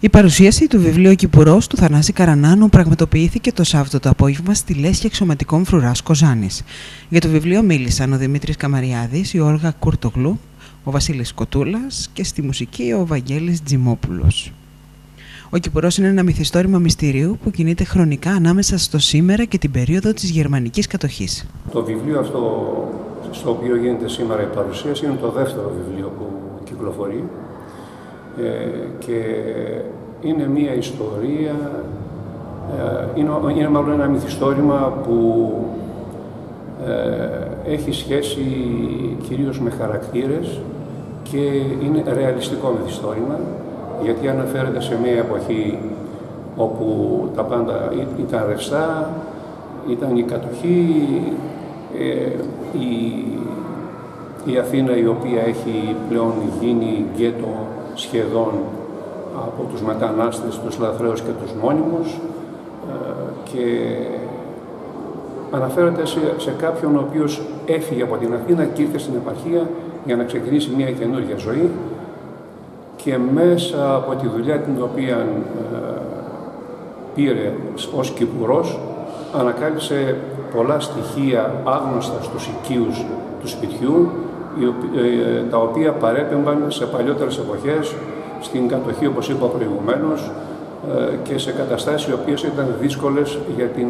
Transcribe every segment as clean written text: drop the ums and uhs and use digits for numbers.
Η παρουσίαση του βιβλίου Κυπουρός του Θανάση Καρανάνου πραγματοποιήθηκε το Σάββατο το απόγευμα στη Λέσχη Εξωματικών Φρουράς Κοζάνης. Για το βιβλίο μίλησαν ο Δημήτρης Καμαριάδης, η Όλγα Κουρτογλού, ο Βασίλης Κοτούλας και στη μουσική ο Βαγγέλης Τζιμόπουλος. Ο Κυπουρός είναι ένα μυθιστόρημα μυστηρίου που κινείται χρονικά ανάμεσα στο σήμερα και την περίοδο της γερμανικής κατοχής. Το βιβλίο αυτό, στο οποίο γίνεται σήμερα η παρουσίαση, είναι το δεύτερο βιβλίο που κυκλοφορεί και είναι μια ιστορία, είναι μάλλον ένα μυθιστόρημα που έχει σχέση κυρίως με χαρακτήρες και είναι ρεαλιστικό μυθιστόρημα, γιατί αναφέρεται σε μια εποχή όπου τα πάντα ήταν ρευστά, ήταν η κατοχή, η Αθήνα η οποία έχει πλέον γίνει γκέτο σχεδόν από τους μετανάστες, τους λαθρέους και τους μόνιμους, και αναφέρεται σε κάποιον ο οποίος έφυγε από την Αθήνα και ήρθε στην επαρχία για να ξεκινήσει μια καινούργια ζωή, και μέσα από τη δουλειά την οποία πήρε ως Κυπουρός ανακάλυψε πολλά στοιχεία άγνωστα στους οικείους του σπιτιού, τα οποία παρέπεμπαν σε παλιότερες εποχές, στην κατοχή, όπως είπα προηγουμένως, και σε καταστάσεις οι οποίες ήταν δύσκολες για την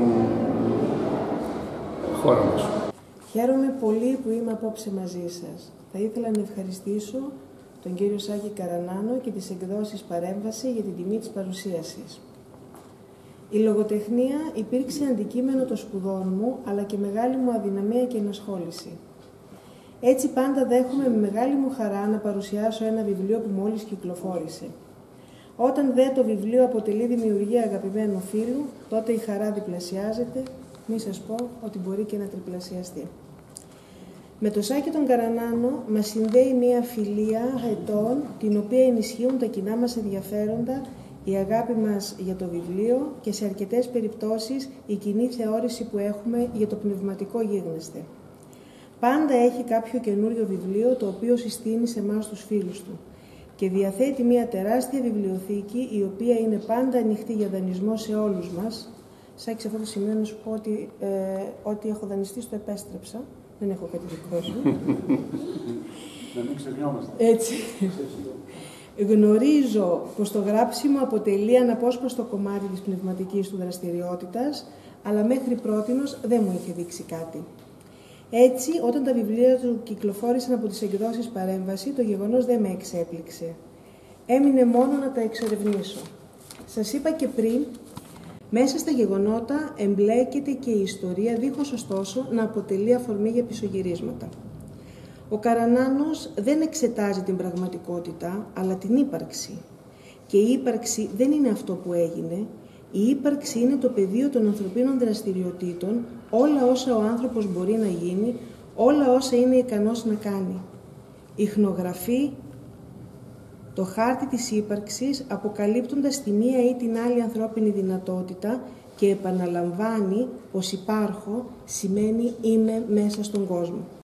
χώρα μας. Χαίρομαι πολύ που είμαι απόψε μαζί σας. Θα ήθελα να ευχαριστήσω τον κύριο Σάκη Καρανάνο και τις εκδόσεις Παρέμβαση για την τιμή της παρουσίασης. Η λογοτεχνία υπήρξε αντικείμενο των σπουδών μου, αλλά και μεγάλη μου αδυναμία και ενασχόληση. Έτσι πάντα δέχομαι με μεγάλη μου χαρά να παρουσιάσω ένα βιβλίο που μόλις κυκλοφόρησε. Όταν δε το βιβλίο αποτελεί δημιουργία αγαπημένου φίλου, τότε η χαρά διπλασιάζεται, μη σας πω ότι μπορεί και να τριπλασιαστεί. Με το Σάκη τον Καρανάνο μας συνδέει μια φιλία ετών, την οποία ενισχύουν τα κοινά μας ενδιαφέροντα, η αγάπη μας για το βιβλίο και σε αρκετές περιπτώσεις η κοινή θεώρηση που έχουμε για το πνευματικό γίγνεσθε. Πάντα έχει κάποιο καινούριο βιβλίο το οποίο συστήνει σε εμάς τους φίλους του και διαθέτει μια τεράστια βιβλιοθήκη η οποία είναι πάντα ανοιχτή για δανεισμό σε όλους μας. Σάκη, σε αυτό το σημείο να σου πω ότι ό,τι έχω δανειστεί στο επέστρεψα. Δεν έχω κάτι δικό σου. Να μην ξεχνιόμαστε. Έτσι. Γνωρίζω πως το γράψιμο αποτελεί αναπόσπαστο κομμάτι της πνευματικής του δραστηριότητας, αλλά μέχρι πρότινος δεν μου είχε δείξει κάτι. Έτσι, όταν τα βιβλία του κυκλοφόρησαν από τις εκδόσεις Παρέμβαση, το γεγονός δεν με εξέπληξε. Έμεινε μόνο να τα εξερευνήσω. Σας είπα και πριν, μέσα στα γεγονότα εμπλέκεται και η ιστορία, δίχως ωστόσο να αποτελεί αφορμή για πισωγυρίσματα. Ο Καρανάνος δεν εξετάζει την πραγματικότητα, αλλά την ύπαρξη. Και η ύπαρξη δεν είναι αυτό που έγινε. Η ύπαρξη είναι το πεδίο των ανθρωπίνων δραστηριοτήτων, όλα όσα ο άνθρωπος μπορεί να γίνει, όλα όσα είναι ικανός να κάνει. Ιχνογραφεί το χάρτη της ύπαρξης, αποκαλύπτοντας τη μία ή την άλλη ανθρώπινη δυνατότητα και επαναλαμβάνει πως υπάρχω σημαίνει είμαι μέσα στον κόσμο.